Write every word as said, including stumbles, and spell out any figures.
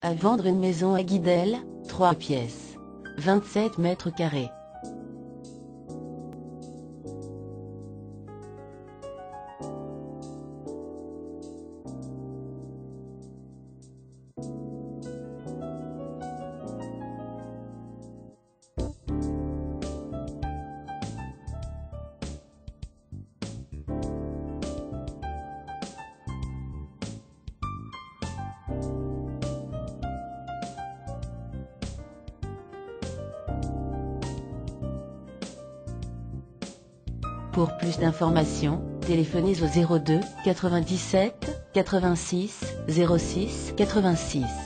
À vendre une maison à Guidel, trois pièces, vingt-sept mètres carrés. Pour plus d'informations, téléphonez au zéro deux quatre-vingt-dix-sept quatre-vingt-six zéro six quatre-vingt-six.